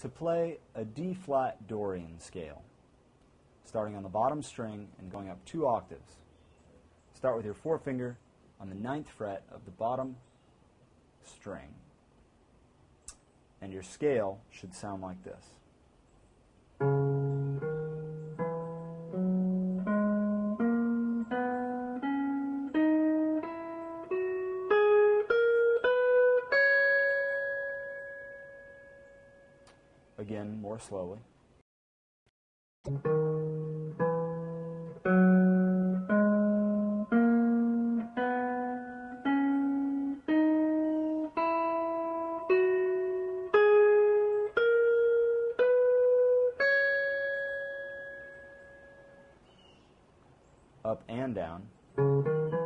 to play a D-flat Dorian scale, starting on the bottom string and going up 2 octaves. Start with your forefinger on the 9th fret of the bottom string, and your scale should sound like this. Again, more slowly. Up and down.